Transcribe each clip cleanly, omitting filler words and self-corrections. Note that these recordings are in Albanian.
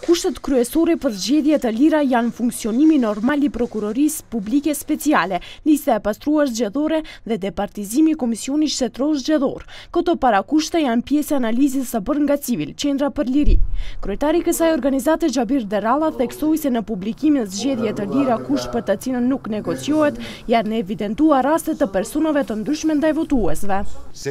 Kushtet kryesore për zgjedhjet e lira janë funksionimi normal i prokurorisë publike speciale, lista e pastruar zgjedhore dhe departizimi i Komisionit Shtetëror Zgjedhor. Këto parakushte janë pjesë e analizës së bërë nga Civil, Qendra për Liri. Kryetari i kësaj organizate Xhabir Derralla theksoi se në publikimin e zgjedhjeve të lira kusht për të cilën nuk negociohet, janë evidentuar raste të personave të ndryshme ndaj votuesve.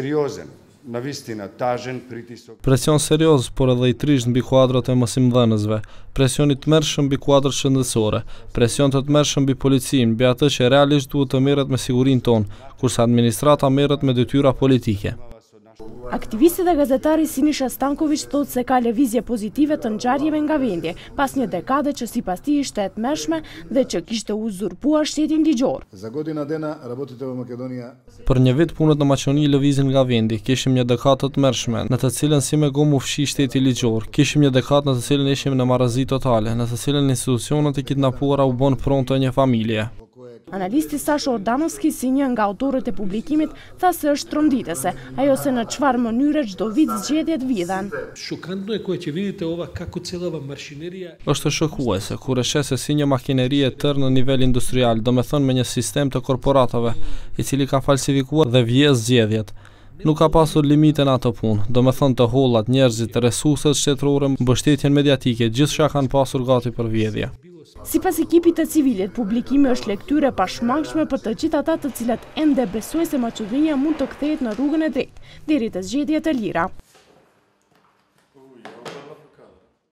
Presion serioz, por edhe i trisht mbi kuadrat e mësimdhënësve, presion i tmerrshëm mbi kuadrat shëndetësore, presion të tmerrshëm mbi policinë, mbi atë që realisht duhet të merret me sigurinë tonë, kurse administrata merret me detyra politike. Aktivisti dhe gazetari Siniša Stanković thotë se ka lëvizje pozitive të ngjarjeve nga vendi, pas një dekade që sipas tij ishte e tmerrshme dhe që kishte uzurpuar shtetin ligjor. Për një vit punët në Maqedoni lëvizin nga vendi, kishim një dekadë të tmerrshme, në të cilën si me gomë u fshi shteti ligjor, kishim një dekadë në të cilën ishim në marrëzi totale, në të cilën institucionet e kidnapuara u bën pronto një familje. Analisti Sasho Ordanovski, si një nga autorët e publikimit, tha se është tronditëse, ajo se në çfarë mënyre çdo vit zgjedhjet vidhen. Është shokuese kur e sheh se si një makineri e tërë në nivel industrial, domethënë me një sistem të korporatave, i cili ka falsifikuar dhe vjes zgjedhjet. Nuk ka pasur limite në atë punë, domethënë të hollat, njerëzit, resurset shtetërore, mbështetjen mediatike, gjithçka kanë pasur gati për vjedhje. Sipas ekipit të Civilit, publikimi është lektyre pashmangshme për të gjithë ata të cilat ende besojnë se Maqedonia mund të kthehet në rrugën e drejtë deri te zgjedhjet e lira.